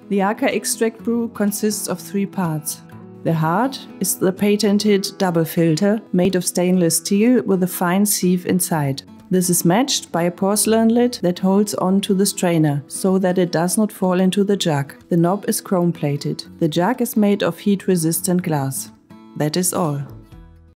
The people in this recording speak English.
The Arca extract brew consists of 3 parts. The heart is the patented double filter made of stainless steel with a fine sieve inside. This is matched by a porcelain lid that holds on to the strainer so that it does not fall into the jug. The knob is chrome plated. The jug is made of heat-resistant glass. That is all.